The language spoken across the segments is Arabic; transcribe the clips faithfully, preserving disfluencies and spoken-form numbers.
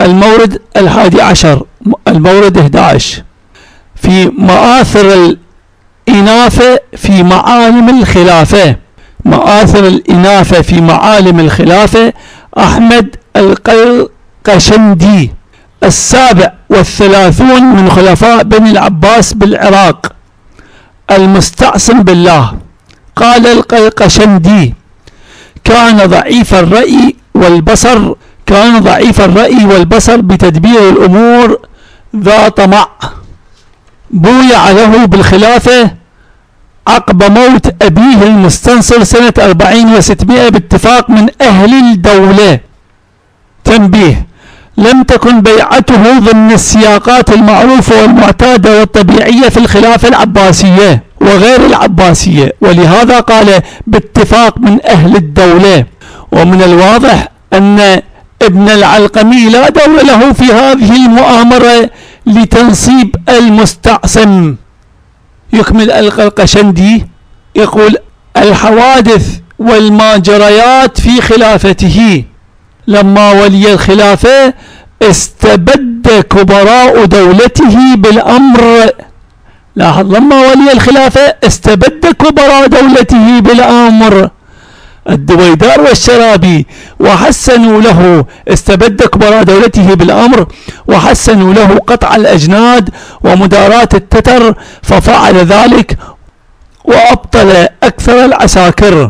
المورد الحادي عشر، المورد أحد عشر، في مآثر الإناثة في معالم الخلافة. مآثر الإناثة في معالم الخلافة، أحمد القرقشندي، السابع والثلاثون من خلفاء بني العباس بالعراق، المستعصم بالله. قال القرقشندي: كان ضعيف الرأي والبصر كان ضعيف الرأي والبصر بتدبير الأمور، ذا طمع. بويع له بالخلافة عقب موت أبيه المستنصر سنة أربعين وستمائة باتفاق من أهل الدولة. تنبيه: لم تكن بيعته ضمن السياقات المعروفة والمعتادة والطبيعية في الخلافة العباسية وغير العباسية، ولهذا قال باتفاق من أهل الدولة. ومن الواضح أن ابن العلقمي لا دور له في هذه المؤامرة لتنصيب المستعصم. يكمل القرقشندي يقول: الحوادث والماجريات في خلافته: لما ولي الخلافة استبد كبراء دولته بالأمر. لاحظ، لما ولي الخلافة استبد كبراء دولته بالأمر. الدويدار والشرابي وحسنوا له، استبد كبراء دولته بالأمر وحسنوا له قطع الأجناد ومداراة التتر، ففعل ذلك وأبطل أكثر العساكر.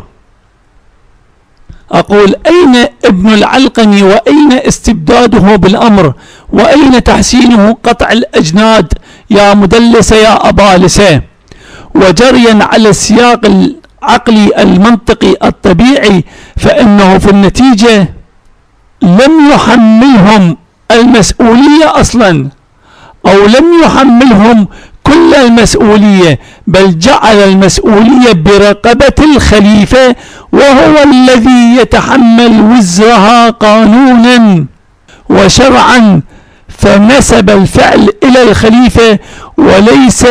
أقول: أين ابن العلقمي وأين استبداده بالأمر وأين تحسينه قطع الأجناد يا مدلس يا أبالسة؟ وجريا على السياق العقلي المنطقي الطبيعي، فإنه في النتيجة لم يحملهم المسؤولية أصلا، أو لم يحملهم كل المسؤولية، بل جعل المسؤولية برقبة الخليفة، وهو الذي يتحمل وزرها قانونا وشرعا، فنسب الفعل إلى الخليفة وليس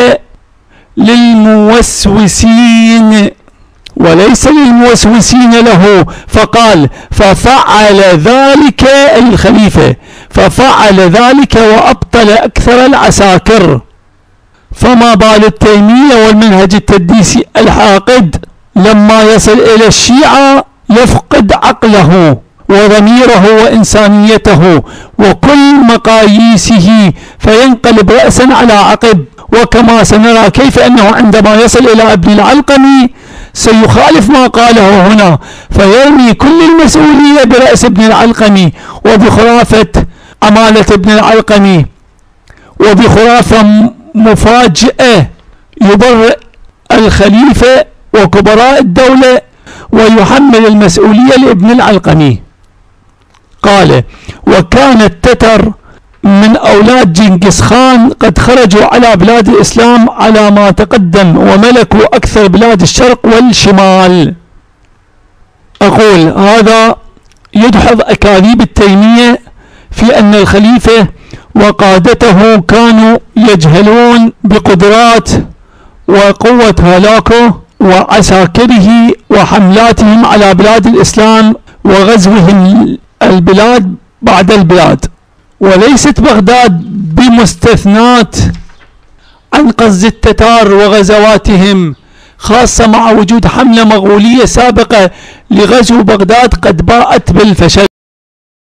للموسوسين وليس للموسوسين له. فقال: ففعل ذلك الخليفة، ففعل ذلك وأبطل أكثر العساكر. فما بال التيمية والمنهج التدليسي الحاقد لما يصل إلى الشيعة يفقد عقله وضميره وإنسانيته وكل مقاييسه، فينقلب رأسا على عقب. وكما سنرى كيف أنه عندما يصل إلى ابن العلقمي سيخالف ما قاله هنا، فيرمي كل المسؤولية برأس ابن العلقمي وبخرافة عمالة ابن العلقمي، وبخرافة مفاجئة يبرئ الخليفة وكبراء الدولة ويحمل المسؤولية لابن العلقمي. قال: وكان التتر من أولاد جنكيز خان قد خرجوا على بلاد الإسلام على ما تقدم، وملكوا أكثر بلاد الشرق والشمال. أقول: هذا يدحض أكاذيب التيمية في أن الخليفة وقادته كانوا يجهلون بقدرات وقوة هلاكه وعساكره وحملاتهم على بلاد الإسلام وغزوهم البلاد بعد البلاد، وليست بغداد بمستثنات عن قصد التتار وغزواتهم، خاصة مع وجود حملة مغولية سابقة لغزو بغداد قد باءت بالفشل.